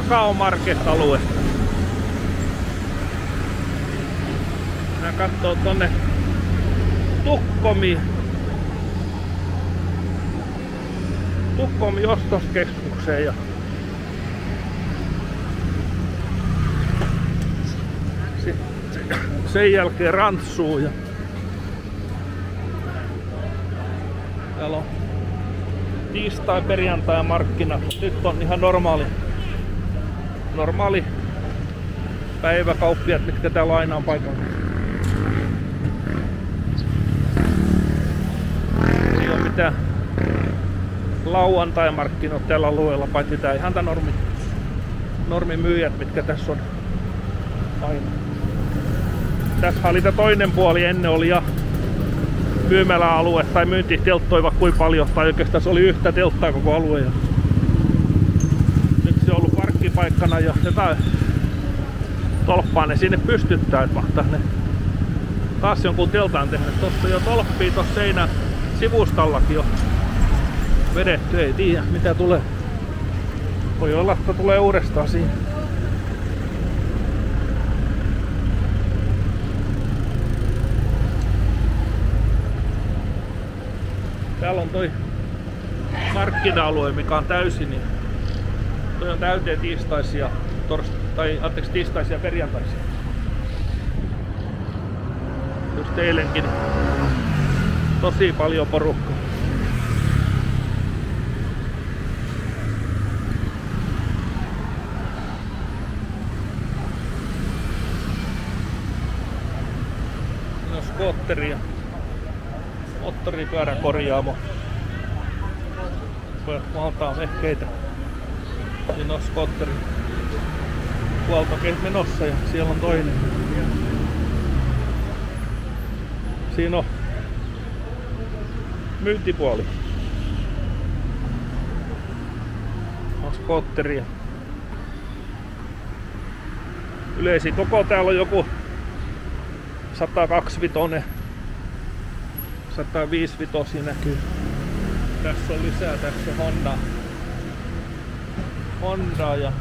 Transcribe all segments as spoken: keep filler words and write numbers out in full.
Kakao Market-alue. Mä katsoo tonne Tukkomi. Tukkomi ostoskeskukseen ja sen jälkeen Rantsuun. Ja täällä on tiistai, perjantai ja markkinat. Nyt on ihan normaali, normaali päiväkauppiat, mitkä täällä aina on paikalla. Ei ole mitään lauantai-markkinat tällä alueella, paitsi tää ihan tää normi, normimyyjät, mitkä tässä on aina. Tässä oli tää toinen puoli, ennen oli ja myymäläalue tai myyntitelttoiva kuin paljon, tai oikeastaan se oli yhtä telttaa koko alue. Ja nyt se on ollut parkkipaikkana ja jotain tolppaa ne sinne pystyttää, että mahtaa ne taas jonkun teltaan tehdä. Tossa jo tolppii tossa seinän sivustallakin jo vedetty, ei tiedä mitä tulee. Voi olla, että tulee uudestaan siinä. Täällä on toi markkina-alue, mikä on täysin, niin toi on täyteen tiistaisia, torst- tai anteeksi, tiistaisia perjantaisia. Just eilenkin tosi paljon porukkaa. No skootteria. Moottoripyörän korjaamo. Pojat maltaa vehkeitä. Siinä on skotteri huoltokeet menossa ja siellä on toinen. Siinä on myyntipuoli. On skotteria. Yleisin koko täällä on joku sata kaksikymmentä. sata viisikymmentä näkyy. Tässä on lisää, tässä on Honda. Honda ja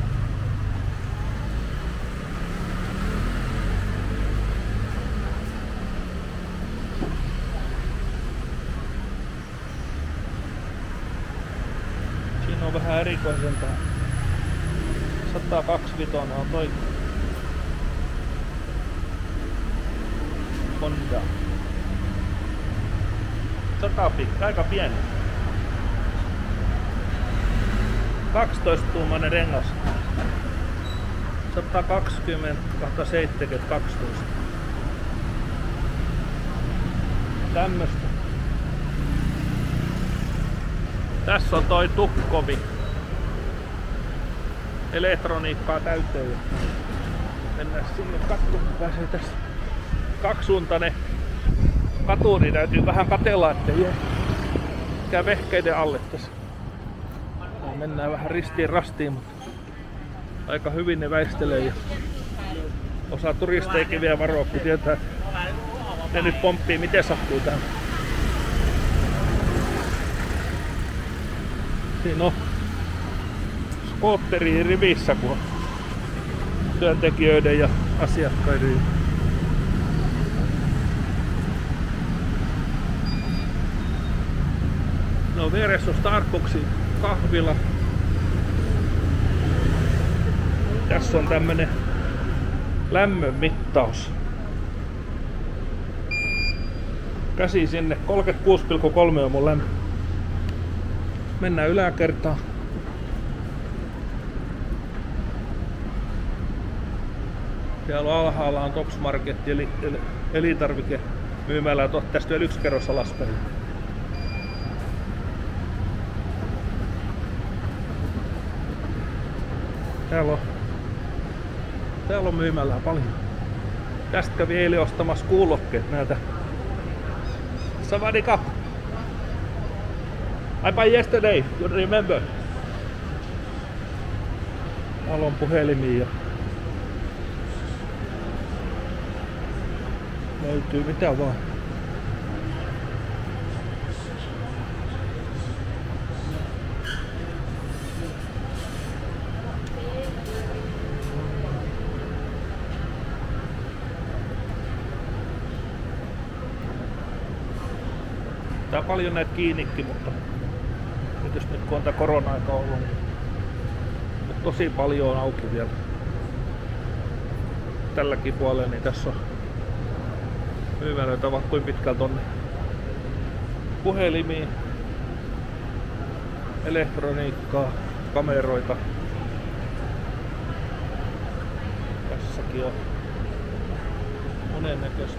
siinä on vähän erikoisempaa. sata kaksikymmentä on toi Honda. Satapikka, aika pieni. kaksitoista tuumainen rengas. sata kaksikymmentä seitsemänkymmentä kaksitoista. Tämmöstä. Tässä on toi Tukkomi. Elektroniikkaa täyteen. Mennään sinne katsomaan, pääsee tässä kaksisuuntainen katu, niin täytyy vähän katsella, ettei käy vehkeiden alle tässä. Ja mennään vähän ristiin rastiin, mutta aika hyvin ne väistelee. Ja osa turisteikin vielä varoa, kun tietää, että ne nyt pomppii miten sattuu tähän. Siinä on skootteri rivissä, kun on työntekijöiden ja asiakkaiden. No vieressä on Starbucksin kahvila. Tässä on tämmönen lämmön mittaus. Käsi sinne, kolmekymmentäkuusi pilkku kolme on mun lämpö. Mennään yläkertaan. Siellä alhaalla on Tops Market eli elintarvike myymälä. Tästä vielä yksi kerros alaspäin. Täällä on, täällä on myymällä paljon. Tästä kävi eilen ostamassa kuulokkeet näitä. Savadika. I buy yesterday, you remember? Täällä on puhelimia. Löytyy mitä vaan. Tää paljon näitä kiinnikin, mutta tietysti nyt kun on tää korona-aika ollut, niin mutta tosi paljon on auki vielä. Tälläkin puolella, niin tässä on myymälöitä vaikka kuin pitkältä tonne puhelimiin, elektroniikkaa, kameroita. Tässäkin on monennäköistä.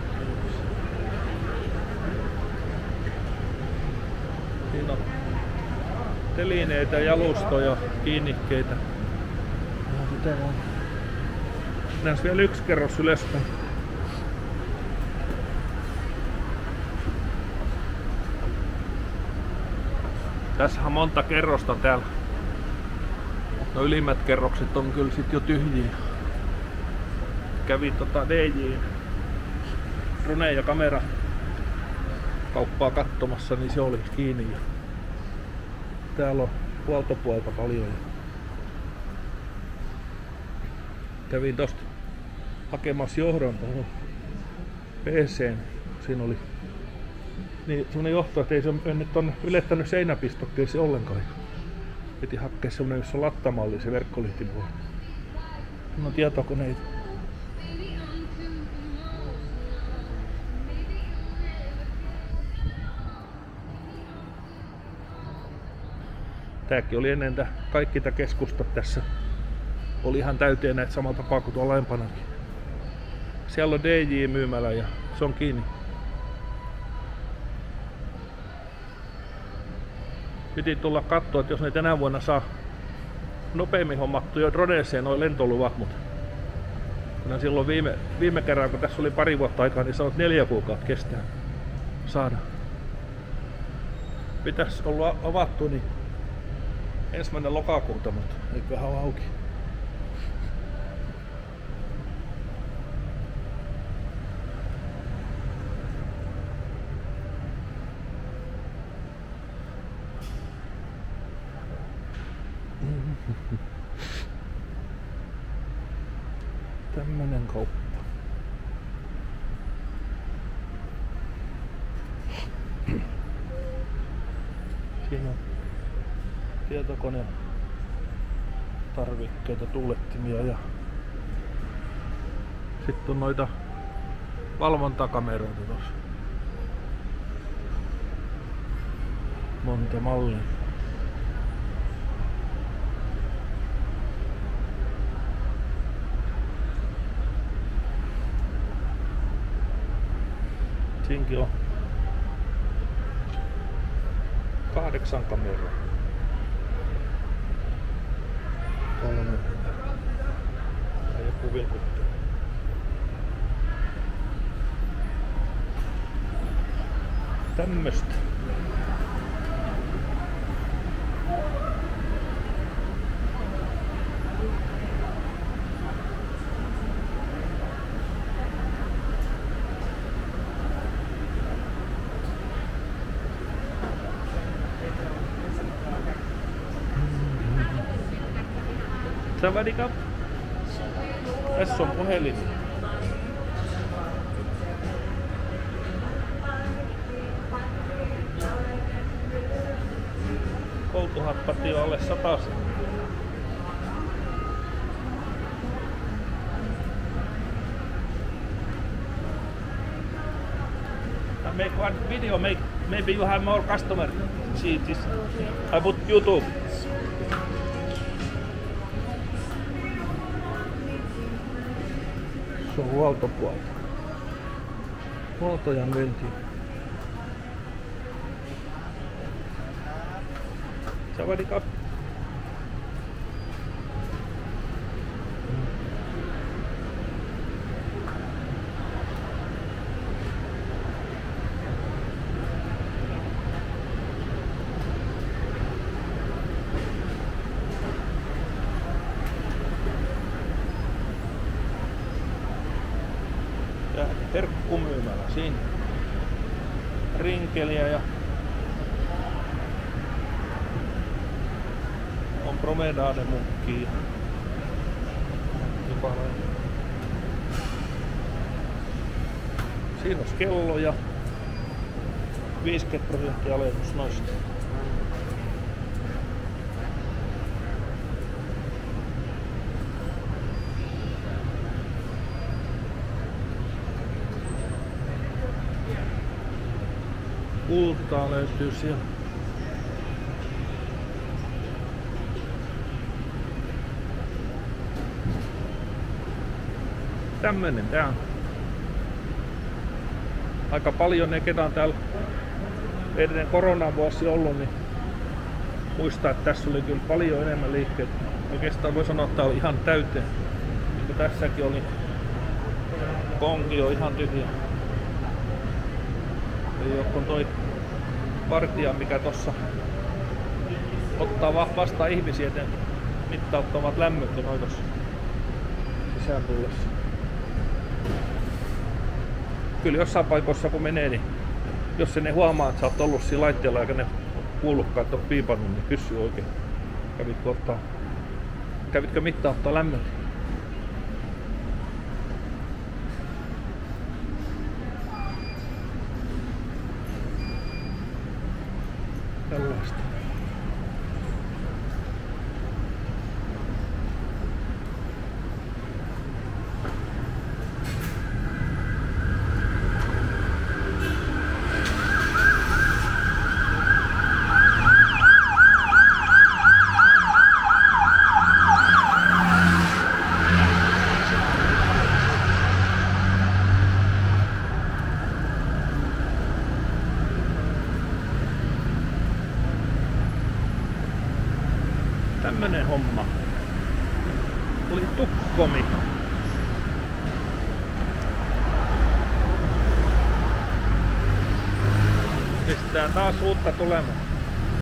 Siinä on telineitä, jalustoja, kiinnikkeitä. Näissä vielä yksi kerros ylöspäin. Tässä on monta kerrosta täällä. No ylimmät kerrokset on kyllä sit jo tyhjiä. Kävin tota D J:n drone- ja kamera kauppaa katsomassa, niin se oli kiinni. Täällä on huoltopuolta paljon. Kävin tosta hakemassa johdon tuohon P C:n. Siinä oli niin semmonen johto, että ei se nyt on ylettänyt seinäpistokkeisiin ollenkaan. Piti hakea semmonen, jossa on lattamalli se verkkolihtipuoli. No tietokoneita. Tääkin oli ennen tää, kaikki tää keskustat tässä. Oli ihan täyteen näitä samalla tapaa kuin tuolla alempanakin. Siellä on D J-myymälä ja se on kiinni. Piti tulla katsoa, että jos ne tänä vuonna saa nopeammin hommattu jo droneeseen noin lentoluvat, mutta silloin viime, viime kerran, kun tässä oli pari vuotta aikaa, niin sanot neljä kuukautta kestää saada. Pitäisi olla avattu niin ensimmäinen lokakuuta, mutta nyt vähän on auki. Tämmönen kauppa. Siinä on tietokoneen tarvikkeita, tuulettimia ja sitten on noita valvontakameroita tossa. Monta mallia. Siinkin on kahdeksan kameraa. Kolme. Ja joku vilkuttaa. Tämmöstä. Savadikap. Tässä on puhelin. Koulutuhappati on alle satasen. I make one video, make maybe you have more customer. See this. I put YouTube. Se on huoltopuolta. Huoltojan myynti. Savadikap. Ja herkkumyymälä siinä. Rinkeliä ja on Promenade mukkia. Siinä on kelloja. viisikymmentä prosenttia alennus noista. Kultaa löytyy siellä. Tämmönen tää on. Aika paljon ne, ketä on täällä ennen koronan vuosi ollut, niin muistaa, että tässä oli kyllä paljon enemmän liikkeitä. Oikeastaan voi sanoa, että tää oli ihan täyteen. Niin kuin tässäkin oli. Konki on ihan tyhjä. Ei oo kun toi vartija, mikä tossa ottaa vastaan ihmisiä, että mittauttavat lämmöt ja noin tossa sisään tullessa. Kyllä jossain paikoissa kun menee, niin jos ne huomaa, että sä oot ollut siinä laitteella eikä ne kuullutkaan, että oot piipannut, niin kysy oikein. Kävitkö, ottaa, kävitkö mittauttaa lämmöt? Tällaista. Tämmönen homma. Oli tukkomi. Pistää taas uutta tulemaan.